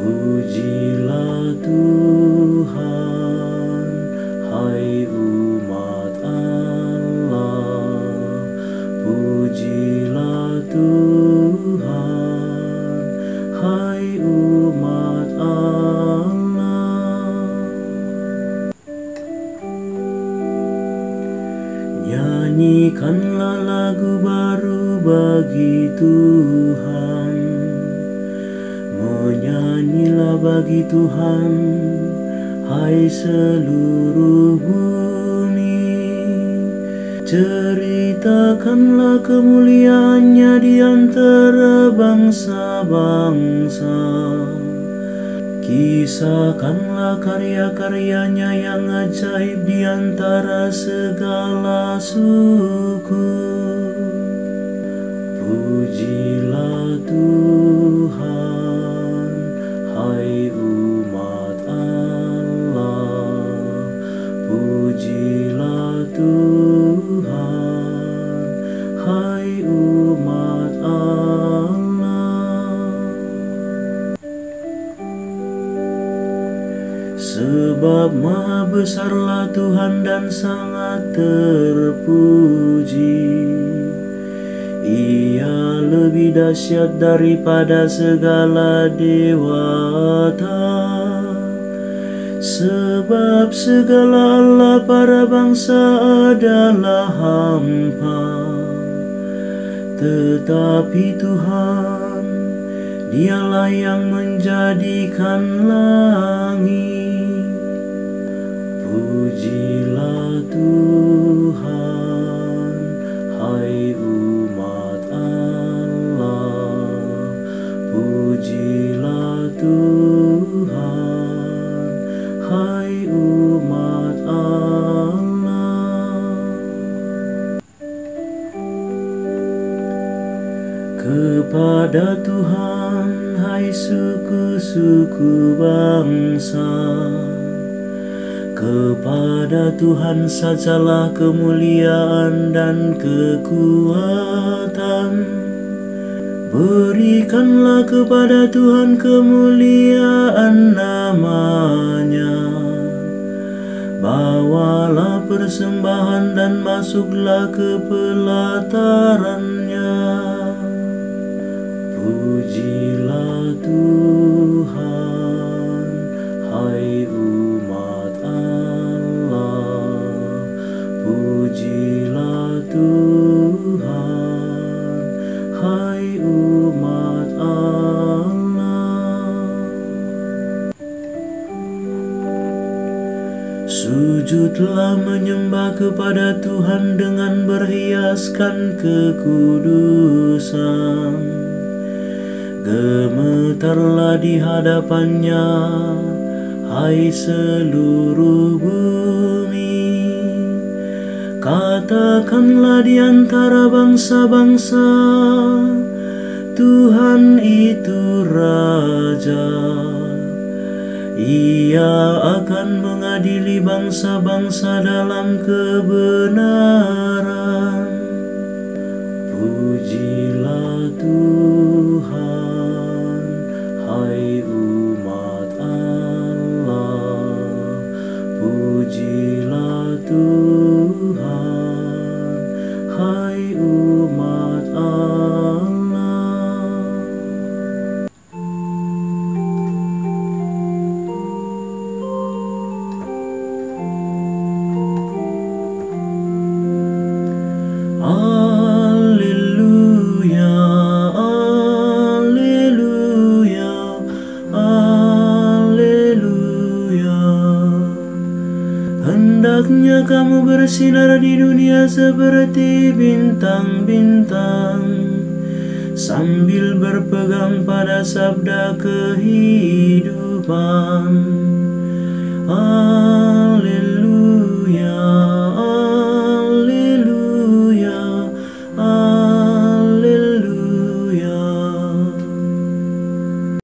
Pujilah Tuhan, hai umat Allah. Pujilah Tuhan, hai umat Allah. Nyanyikanlah lagu baru bagi Tuhan. Menyanyilah bagi Tuhan, hai seluruh bumi. Ceritakanlah kemuliaannya di antara bangsa-bangsa. Kisahkanlah karya-karyanya yang ajaib di antara segala suku. Pujilah Tuhan, hai umat Allah. Pujilah Tuhan, hai umat Allah. Sebab maha besarlah Tuhan dan sangat terpuji. Ia lebih dahsyat daripada segala dewata. Sebab segala Allah para bangsa adalah hampa, tetapi Tuhan, Dialah yang menjadikan langit. Pujilah Tuhan, hai umat Allah. Pujilah Tuhan, hai umat Allah. Kepada Tuhan, hai suku-suku bangsa. Kepada Tuhan sajalah kemuliaan dan kekuatan. Berikanlah kepada Tuhan kemuliaan nama-Nya. Bawalah persembahan dan masuklah ke pelataran-Nya. Pujilah Tuhan, hai umat Allah. Pujilah Tuhan, hai umat Allah. Sujudlah menyembah kepada Tuhan dengan berhiaskan kekudusan. Gemetarlah di hadapan-Nya, hai seluruh bumi. Katakanlah di antara bangsa-bangsa, Tuhan itu Raja. Ia akan mengadili bangsa-bangsa dalam kebenaran. Pujilah Tuhan, hai umat Allah. Pujilah Tuhan, hai umat Allah. Alleluia, alleluia, alleluia. Hendaknya kamu bersinar di dunia seperti bintang-bintang, sambil berpegang pada sabda kehidupan.